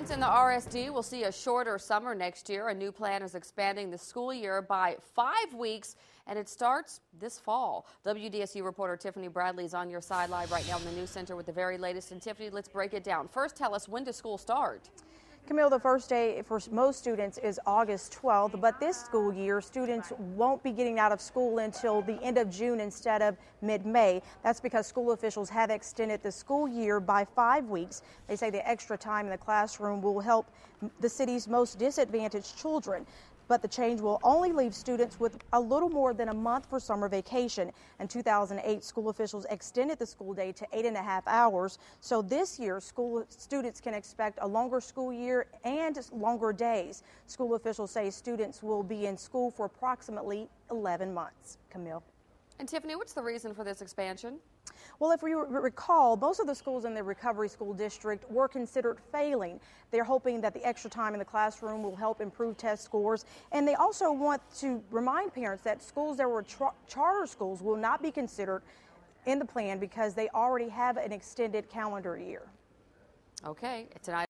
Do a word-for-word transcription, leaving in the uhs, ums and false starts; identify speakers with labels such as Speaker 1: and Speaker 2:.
Speaker 1: Students in the R S D will see a shorter summer next year. A new plan is expanding the school year by five weeks, and it starts this fall. W D S U reporter Tiffany Bradley is on your side live right now in the news center with the very latest. And Tiffany, let's break it down. First, tell us, when does school start?
Speaker 2: Camille, the first day for most students is August twelfth, but this school year, students won't be getting out of school until the end of June instead of mid-May. That's because school officials have extended the school year by five weeks. They say the extra time in the classroom will help the city's most disadvantaged children. But the change will only leave students with a little more than a month for summer vacation. In two thousand eight, school officials extended the school day to eight and a half hours. So this year, school students can expect a longer school year and longer days. School officials say students will be in school for approximately eleven months. Camille.
Speaker 1: And Tiffany, what's the reason for this expansion?
Speaker 2: Well, if we recall, most of the schools in the Recovery School District were considered failing. They're hoping that the extra time in the classroom will help improve test scores. And they also want to remind parents that schools that were charter schools will not be considered in the plan because they already have an extended calendar year.
Speaker 1: Okay, tonight.